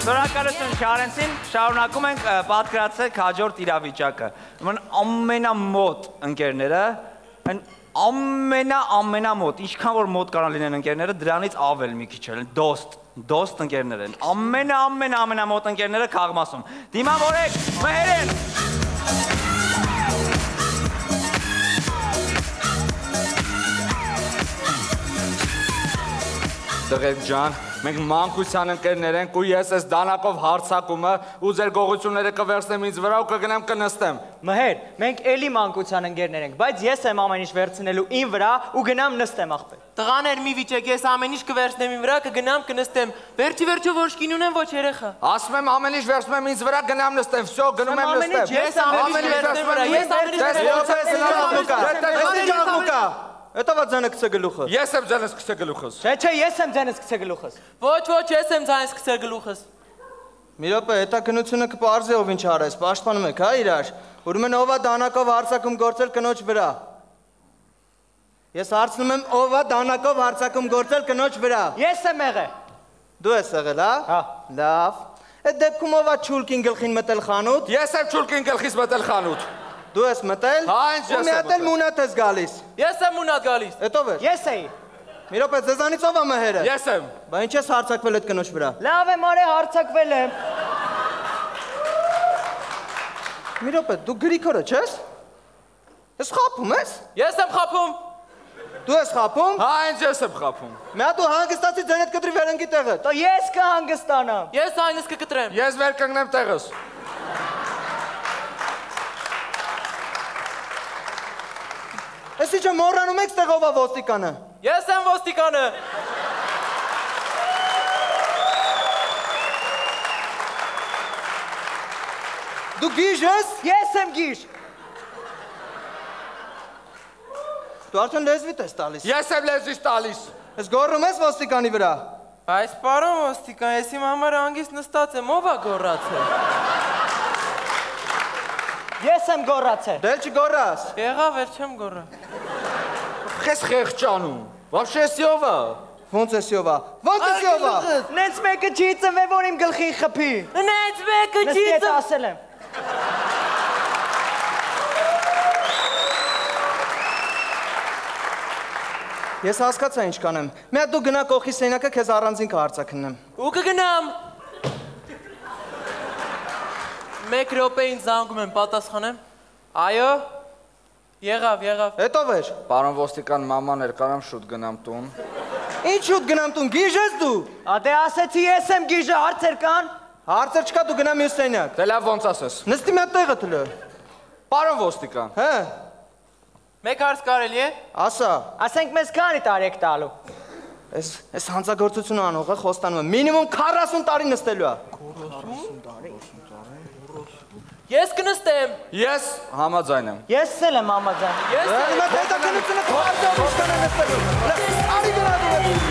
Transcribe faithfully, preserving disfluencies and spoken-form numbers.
Շնորհակալություն Շարենցին, շարունակում ենք պատկերացրեք հաջորդ իրավիճակը։ Ամենամոտ ընկերները, ամենա ամենամոտ, ինչքան որ մոտ կարան լինեն ընկերները, դրանից ավել մի քիչ են, դոստ, դոստ ընկերներ են։ Ամենա ամենա ամենամոտ ընկերները քաղմասում։ Դիմավորեք, մհերեն։ Տղեկ ջան, մենք մանկության ընկերներ ենք ու ես ես դանակով հարցակումը ու ձեր գողությունները կվերցնեմ ինձ վրա ու կգնեմ կնստեմ։ Մհեր, մենք էլի մանկության ընկերներ ենք, բայց ես եմ ամեն ինչ վերցնելու ին վրա ու գնամ նստեմ աղբեր։ Տղաներ մի վիճեք, ես ամեն ինչ կվերցնեմ ին վրա, կգնամ կնստեմ։ Վերջի վերջո ոչ կին ունեմ, ոչ երեխա։ Ասում եմ ամեն ինչ վերցնում եմ ինձ վրա գնամ նստեմ, վсё, գնում եմ նստեմ։ Ես ամեն ինչ վերցնեմ վրա, ես ամեն ինչ Это вот ձենը գցե գլուխը։ Ես եմ ձենս գցե գլուխս։ Չէ, չէ, ես եմ ձենս գցե գլուխս։ Ոչ, ոչ, ես եմ ձենս գցե գլուխս։ Մի րոպե, հետաքննությունը կպարզի ով ինչ արես, պաշտպանում եք, հա իրար։ Ուրեմն ով է դանակով հարցակում գործել կնոջ վրա։ Ես հարցնում եմ ով է դանակով հարցակում գործել կնոջ վրա։ Ես եմ եղել։ Դու ես եղել, հա։ Հա։ Լավ։ Այդ դեպքում ով է չուլկին գլխին մտել խանութ։ Ես եմ չուլկին գլխից մտել խանութ։ Դու ես մտել։ Հա, ինձ ես եմ մտել։ Ու մի հատ էլ մունատ ես գալիս։ Ես եմ մունատ գալիս։ Էդ ով է։ Ես էի։ Մի րոպե, ձեզանից ով է մհերը։ Ես եմ։ Բա ինչ ես հարցակվել այդ կնոջ վրա։ Լավ եմ արել, հարցակվել եմ։ Մի րոպե, դու Գրիգորը չես։ Ես խափում ես։ Ես եմ խափում։ Դու ես խափում։ Հա, ինձ ես եմ խափում։ Մի հատ դու հանգստացի ձենդ կտրի վերընկի տեղը։ Դա ես կհանգստանամ։ Ես այնս կկտրեմ։ Ես վեր կանգնեմ տեղս։ Ես իջը մոռանում եք ստեղ ով է ոստիկանը։ Ես եմ ոստիկանը։ Դու գիժ ես։ Ես եմ գիժ։ Դու արդեն լեզվիդ ես տալիս։ Ես եմ լեզվից տալիս։ Ես գոռում ես ոստիկանի վրա։ Այս պարոն ոստիկան, ես իմ համար հանգիստ նստած եմ, ով է գոռացել։ Ես եմ գոռացել։ Դե չգոռաս։ Եղավ, էր չեմ գոռա։ Խես խեղճանում։ Вообще սյովա։ Ոնց է սյովա։ Ոնց է սյովա։ Նենց մեկը չի ծնվել, որ իմ գլխին խփի։ Նենց մեկը չի ծնվել։ Նստի ասել եմ։ Ես հասկացա ինչ կանեմ։ Մի հատ դու գնա կողքի սենակը քեզ առանձին կհարցակնեմ։ Ու կգնամ։ Մեկ րոպեին զանգում եմ, պատասխանեմ։ Այո։ Եղավ, եղավ։ Էդ ով էր։ Պարոն ոստիկան մաման էր, կարամ շուտ գնամ տուն։ Ինչ շուտ գնամ տուն, գիժ ես դու։ Ադե ասեցի ես եմ գիժը, հարցեր կան։ Հարցեր չկա, դու գնա մյուս սենյակ։ Դե լավ ոնց ասես։ Նստի մի հատ տեղը տլը։ Պարոն ոստիկան։ Հա։ Մեկ հարց կարելի է։ Ասա։ Ասենք մեզ քանի տարի եք տալու։ Ես ես հանցագործություն անողը խոստանում եմ, մինիմում քառասուն տարի նստելու է։ քառասուն տարի։ Ես կնստեմ։ Ես համաձայն եմ։ Ես էլ եմ համաձայն։ Ես էլ եմ։ Հիմա հետաքննությունը կհարցնեմ, ո՞նց կանեմ նստելու։ Արի գնա դու։